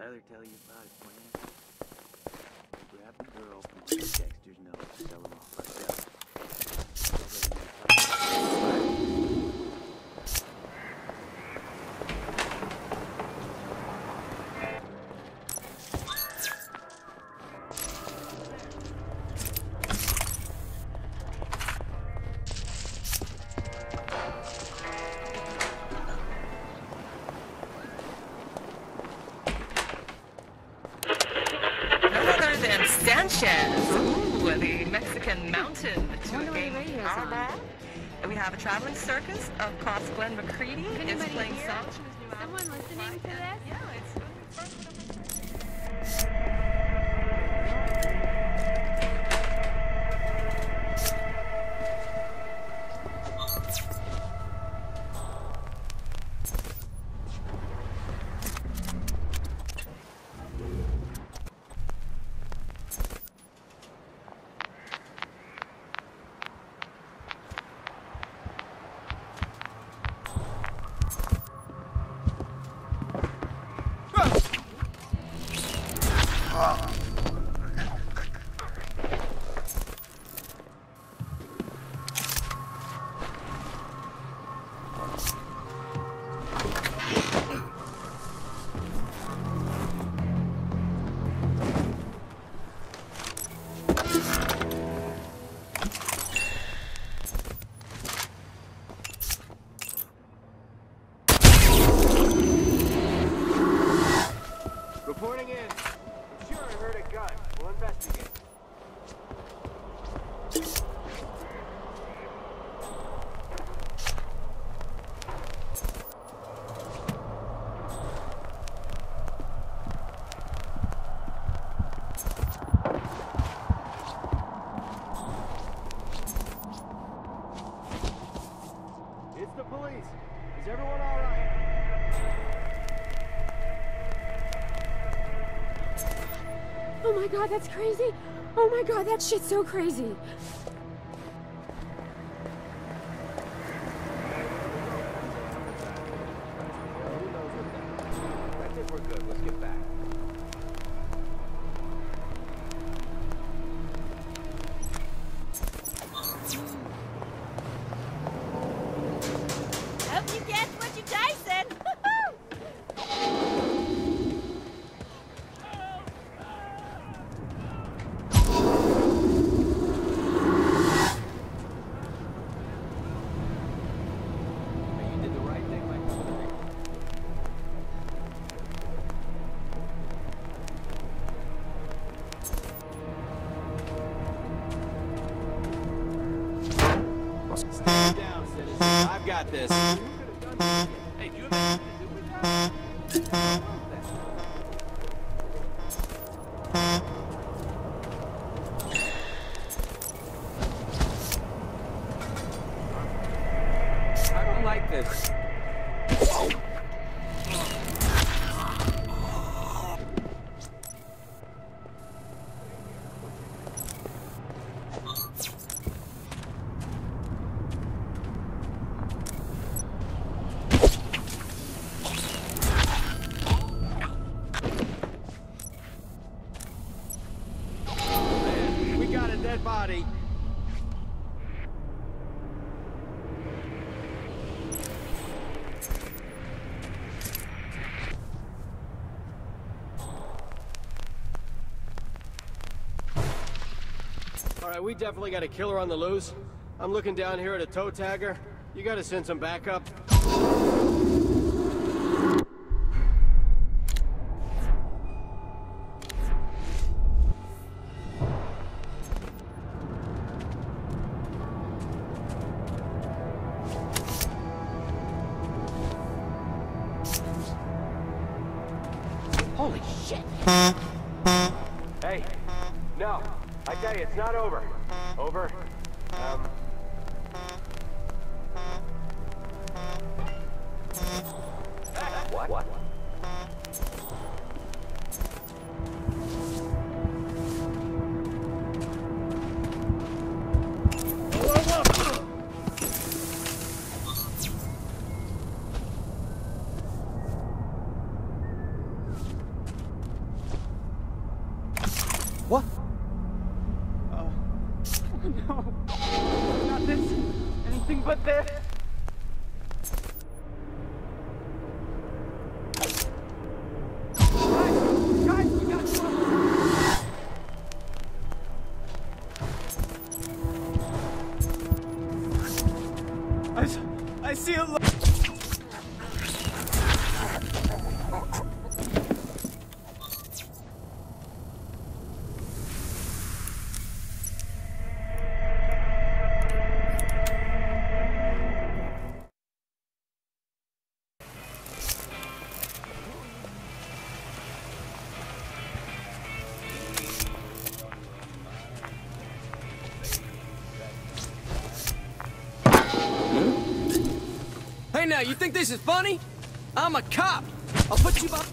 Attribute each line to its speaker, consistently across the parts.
Speaker 1: Tyler tell you about his plan? We grab the girl from under Dexter's nose and sell him off ourselves.
Speaker 2: Sanchez, ooh, the Mexican mountain to a game. We have a traveling circus of Cops Glenn McCready is playing songs from his new album.
Speaker 3: Someone listening to this?
Speaker 2: Yeah, it's
Speaker 4: Reporting in. I'm sure I heard a gun. We'll investigate. It's the police. Is everyone all right?
Speaker 3: Oh my god, that's crazy! Oh my god, that shit's so crazy!
Speaker 4: I think we're good. Let's get back.
Speaker 3: Hope you guessed what you tasted!
Speaker 4: You did the right thing by coming to me. Stand down, citizen. I've got this. Hey, do you have anything to do with that? I don't like this. We got a dead body. All right, we definitely got a killer on the loose. I'm looking down here at a toe tagger. You gotta send some backup. Holy shit! Hey, no. I tell you, it's not over. Over. What? What?
Speaker 1: Oh no. Not this. Anything but this. Guys, we got I see a
Speaker 5: Hey now, you think this is funny? I'm a cop. I'll put you up.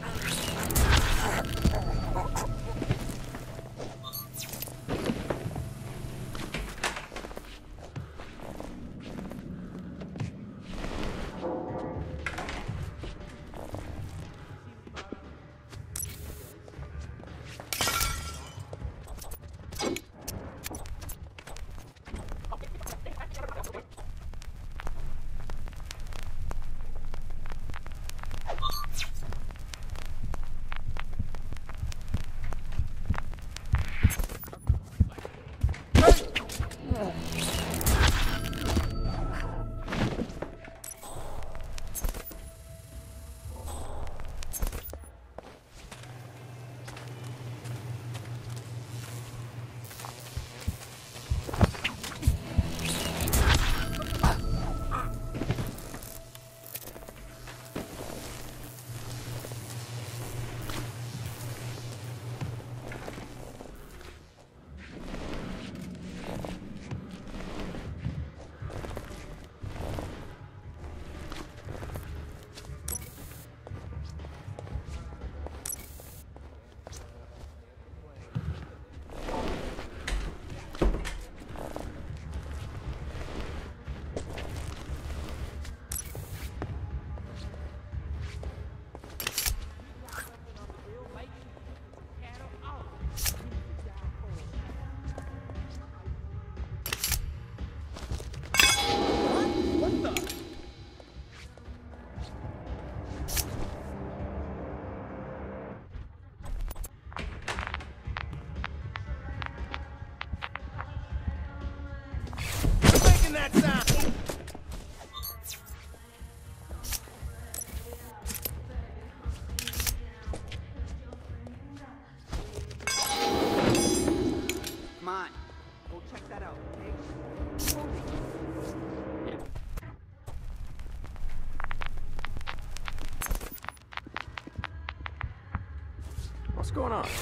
Speaker 5: What's going on?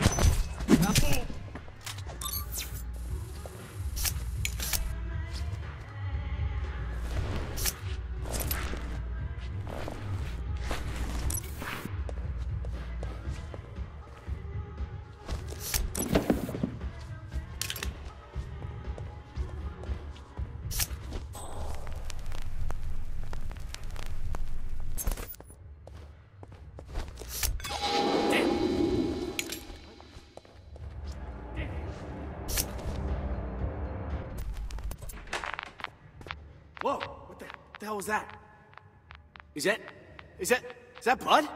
Speaker 1: Whoa, what the hell was that? Is that blood?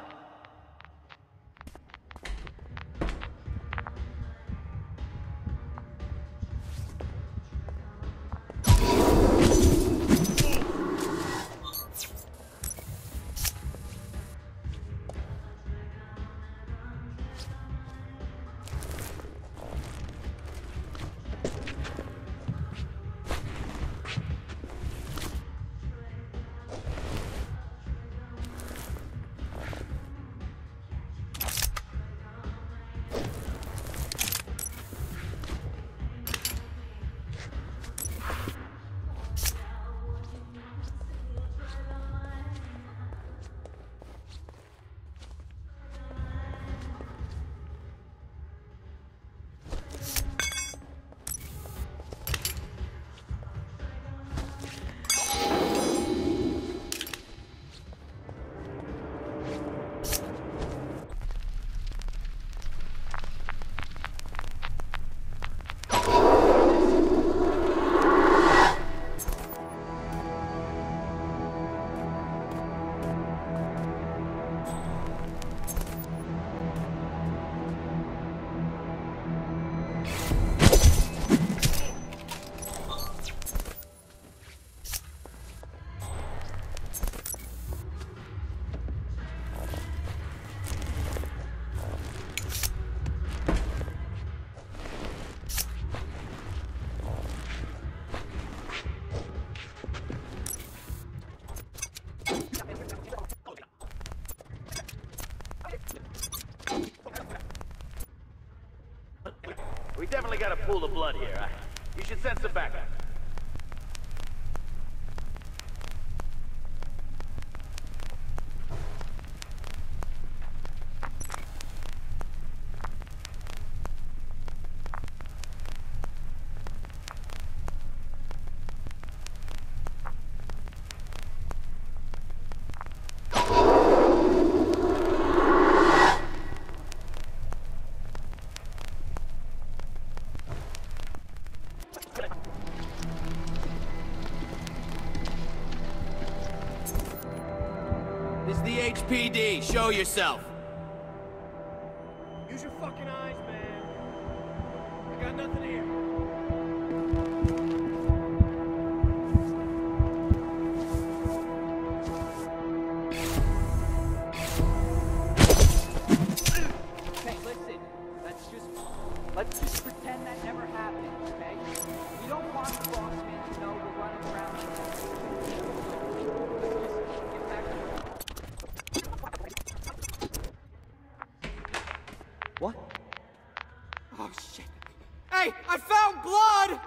Speaker 1: definitely got a pool of blood here. You should send some backup.
Speaker 5: This is the HPD. Show yourself.
Speaker 4: Use your fucking eyes, man. I got nothing here.
Speaker 6: Hey, listen. Let's just pretend that never happened, okay? We don't want the boss man to know we're running around. Just get back to work.
Speaker 5: What? Oh, shit. Hey, I found blood!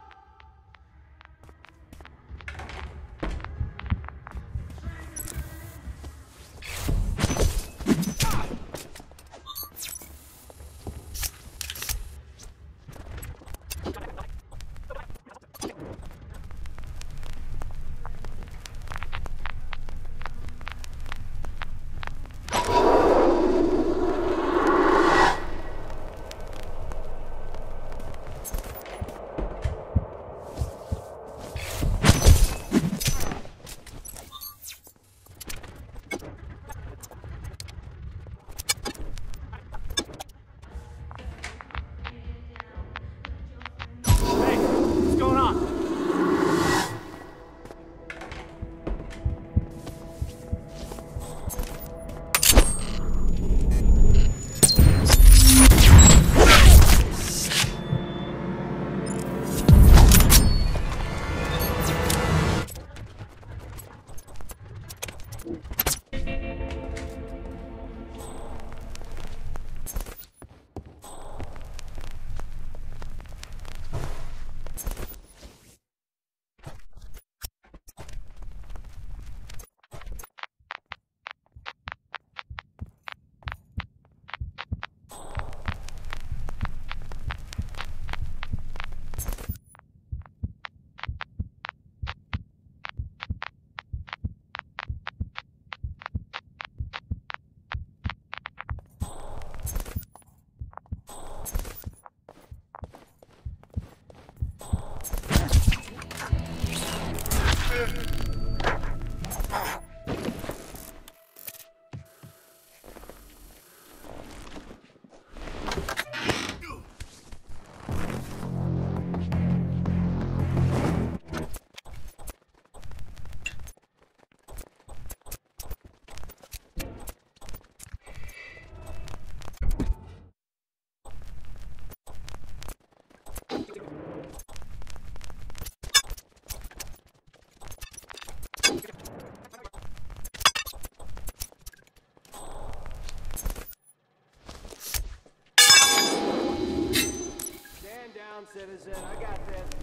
Speaker 4: Citizen, I got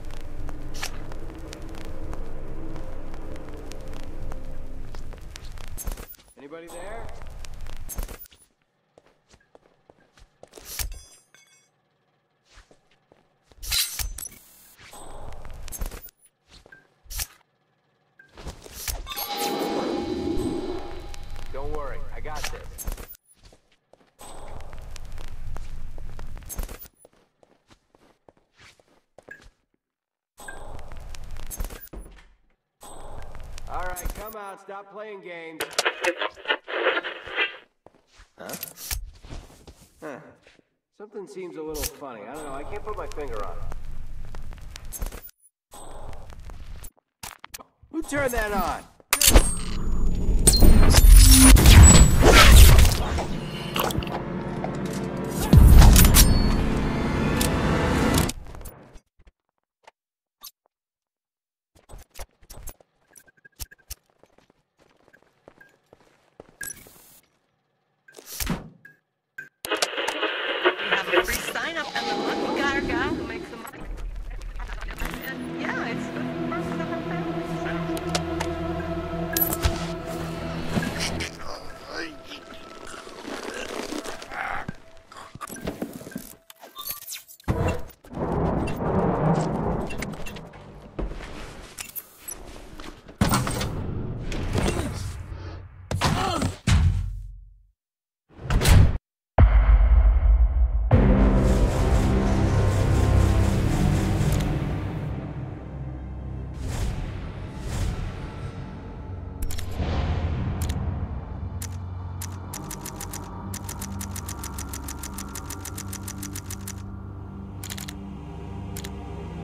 Speaker 4: this. Anybody there? Don't worry, I got this. All right, come out. Stop playing games. Huh? Something seems a little funny. I don't know. I can't put my finger on it. Who turned that on?